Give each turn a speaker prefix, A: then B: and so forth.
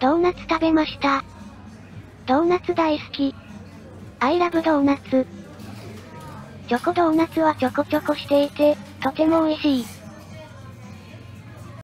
A: ドーナツ食べました。ドーナツ大好き。I love ドーナツ。チョコドーナツはチョコチョコしていて、とても美味しい。